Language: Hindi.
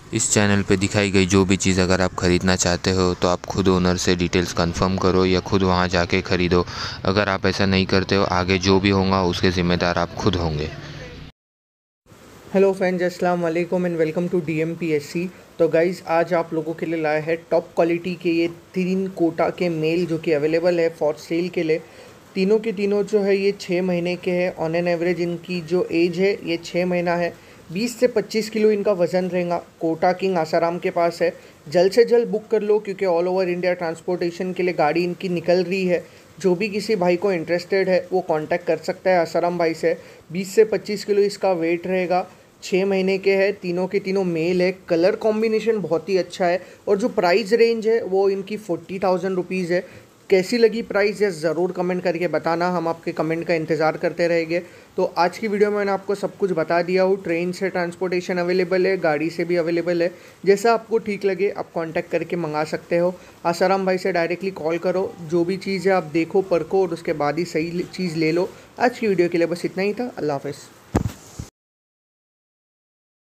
इस चैनल पे दिखाई गई जो भी चीज़ अगर आप ख़रीदना चाहते हो तो आप खुद ओनर से डिटेल्स कंफर्म करो या खुद वहाँ जाके ख़रीदो। अगर आप ऐसा नहीं करते हो आगे जो भी होगा उसके ज़िम्मेदार आप खुद होंगे। हेलो फ्रेंड्स, अस्सलाम वालेकुम एंड वेलकम टू DMPSC। तो गाइज़, आज आप लोगों के लिए लाया है टॉप क्वालिटी के ये 3 कोटा के मेल जो कि अवेलेबल है फॉर सेल के लिए। तीनों के तीनों जो है ये 6 महीने के हैं। ऑन एन एवरेज इनकी जो एज है ये 6 महीना है। 20 से 25 किलो इनका वज़न रहेगा। कोटा किंग आसाराम के पास है। जल्द से जल्द बुक कर लो क्योंकि ऑल ओवर इंडिया ट्रांसपोर्टेशन के लिए गाड़ी इनकी निकल रही है। जो भी किसी भाई को इंटरेस्टेड है वो कांटेक्ट कर सकता है आसाराम भाई से। 20 से 25 किलो इसका वेट रहेगा। 6 महीने के हैं। तीनों के तीनों मेल है। कलर कॉम्बिनेशन बहुत ही अच्छा है और जो प्राइस रेंज है वो इनकी 40,000 रुपीज़ है। कैसी लगी प्राइस ये ज़रूर कमेंट करके बताना, हम आपके कमेंट का इंतज़ार करते रहेंगे। तो आज की वीडियो में मैंने आपको सब कुछ बता दिया हूँ। ट्रेन से ट्रांसपोर्टेशन अवेलेबल है, गाड़ी से भी अवेलेबल है। जैसा आपको ठीक लगे आप कांटेक्ट करके मंगा सकते हो। आसाराम भाई से डायरेक्टली कॉल करो, जो भी चीज़ है आप देखो परखो और उसके बाद ही सही चीज़ ले लो। आज की वीडियो के लिए बस इतना ही था। अल्लाह हाफ़िज़।